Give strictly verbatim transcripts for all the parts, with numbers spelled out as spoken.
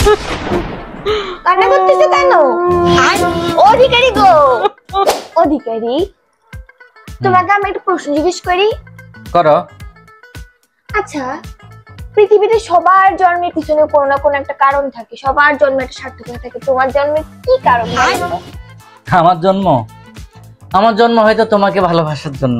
কান্না করতেছো কেন? অধিকারী গো, অধিকারী তোমাকে আমি একটা প্রশ্ন জিজ্ঞেস করি। করো। আচ্ছা, পৃথিবীতে সবার জন্মের পিছনে কোনো না কোনো একটা কারণ থাকে, সবার জন্মের একটা সার্থকতা থাকে। তোমার জন্মের কি কারণ? আমার জন্ম আমার জন্ম হয়তো তোমাকে ভালোবাসার জন্য।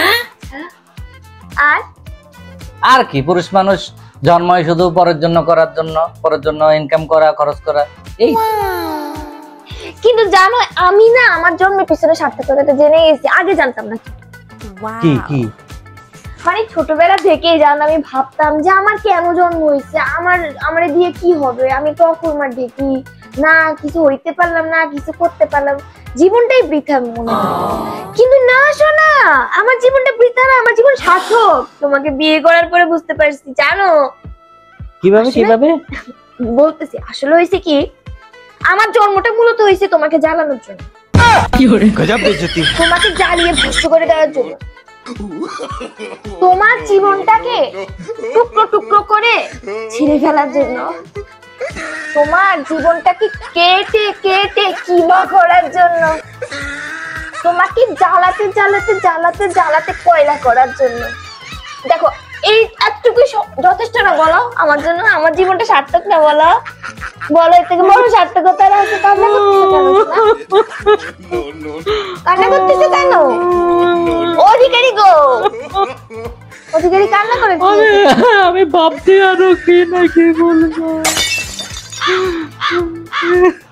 আর আর কি, পুরুষ মানুষ জন্মই শুধু পরের জন্য করার জন্য, পরের জন্য ইনকাম করা, খরচ করা, এই। কিন্তু জানো, আমি না আমার জন্মের পিছনে সার্থকতাটা জেনে গেছি, আগে জানতাম না। কি কি মানে ছোটবেলা থেকেই জানো, আমি ভাবতাম যে আমার কেন জন্ম হয়েছে, আমার আমার দিয়ে কি হবে, আমি তো অকর্মার দেখি না, কিছু হইতে পারলাম না, কিছু করতে পারলাম, জীবনটাই বৃথা মনে হয়। কিন্তু না শোনা, আমার জীবনটা বৃথা না, আমার জীবন সার্থক। তোমাকে বিয়ে করার পরে বুঝতে পারছি। জানো কিভাবে কিভাবে বলতেছি, আসলে হয়েছে কি, আমার জন্মটা মূলত হয়েছে তোমাকে জ্বালানোর জন্য, তোমাকে জ্বালিয়ে ভস্ম করে দেওয়ার জন্য, তোমার জীবনটাকে টুকরো টুকরো করে ছিঁড়ে ফেলার জন্য, তোমার জীবনটাকে কেটে কেটে কিমা করার জন্য, তোমাকে জ্বালাতে জ্বালাতে জ্বালাতে জ্বালাতে কয়লা করার জন্য। দেখো, এই এতটুকু যথেষ্ট না বলো আমার জন্য? আমার জীবনটা সার্থক না বলো? বলো, এর থেকে বড় সার্থকতা আছে? কান্না করতেছো কেন? কান্না করতেছো কেন? অধিকারী গো, অধিকারী কান্না করে। আমি ভাবছি আরো কি না কি বলবো।